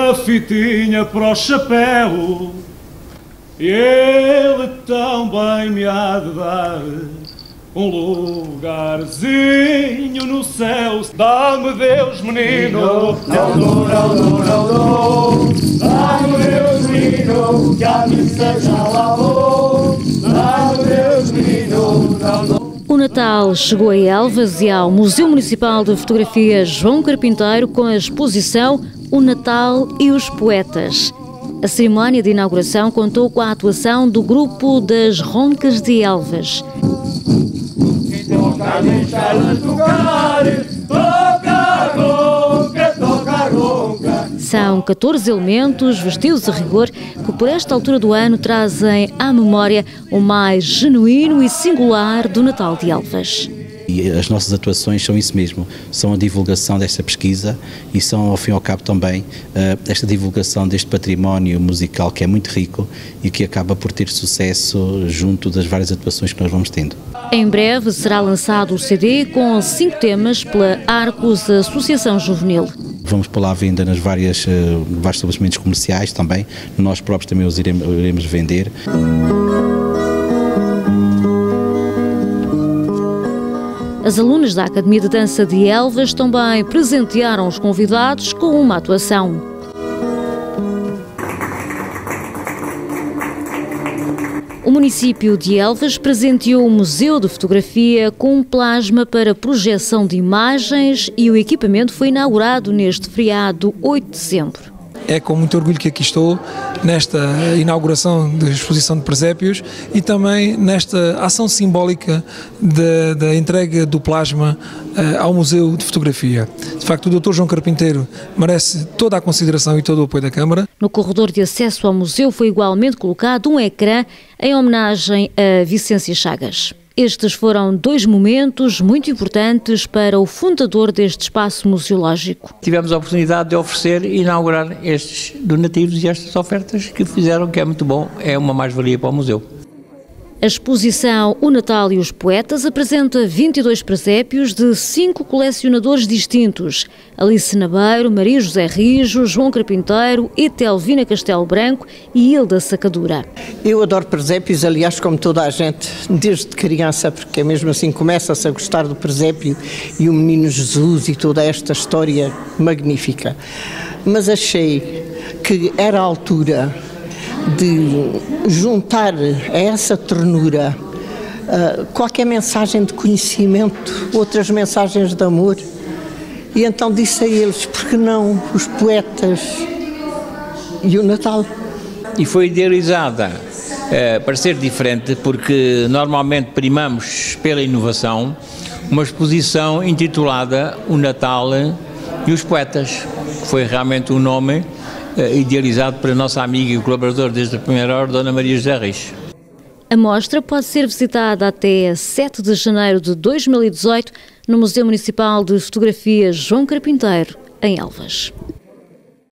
uma fitinha para o chapéu, e ele também me há de dar um lugarzinho no céu. Dá-me Deus, menino, não dou, não dou, não dou. Dá-me Deus, menino, que a missa já lá vou. Dá-me Deus, menino, não dou. O Natal chegou a Elvas e ao Museu Municipal de Fotografia João Carpinteiro com a exposição O Natal e os Poetas. A cerimónia de inauguração contou com a atuação do grupo das Roncas de Elvas. São 14 elementos, vestidos a rigor, que por esta altura do ano trazem à memória o mais genuíno e singular do Natal de Elvas. E as nossas atuações são isso mesmo, são a divulgação desta pesquisa e são, ao fim e ao cabo, também esta divulgação deste património musical que é muito rico e que acaba por ter sucesso junto das várias atuações que nós vamos tendo. Em breve será lançado o CD com 5 temas pela Arcos Associação Juvenil. Vamos pôr lá à venda nas vários estabelecimentos comerciais também, nós próprios também os iremos vender. As alunas da Academia de Dança de Elvas também presentearam os convidados com uma atuação. O município de Elvas presenteou o Museu de Fotografia com um plasma para projeção de imagens e o equipamento foi inaugurado neste feriado 8 de dezembro. É com muito orgulho que aqui estou, nesta inauguração da exposição de presépios e também nesta ação simbólica da entrega do plasma ao Museu de Fotografia. De facto, o Dr. João Carpinteiro merece toda a consideração e todo o apoio da Câmara. No corredor de acesso ao museu foi igualmente colocado um ecrã em homenagem a Vicência Chagas. Estes foram 2 momentos muito importantes para o fundador deste espaço museológico. Tivemos a oportunidade de oferecer e inaugurar estes donativos e estas ofertas que fizeram, que é muito bom, é uma mais-valia para o museu. A exposição O Natal e os Poetas apresenta 22 presépios de 5 colecionadores distintos: Alice Nabeiro, Maria José Rijo, João Carpinteiro, Etelvina Castelo Branco e Hilda Sacadura. Eu adoro presépios, aliás, como toda a gente, desde criança, porque é mesmo assim começa-se a gostar do presépio e o Menino Jesus e toda esta história magnífica. Mas achei que era a altura de juntar a essa ternura qualquer mensagem de conhecimento, outras mensagens de amor. E então disse a eles, por que não os poetas e o Natal? E foi idealizada para ser diferente, porque normalmente primamos pela inovação, uma exposição intitulada O Natal e os Poetas, que foi realmente um nome idealizado pela nossa amiga e colaboradora desde a primeira hora, Dona Maria José Rijo. A mostra pode ser visitada até 7 de janeiro de 2018 no Museu Municipal de Fotografia João Carpinteiro, em Elvas.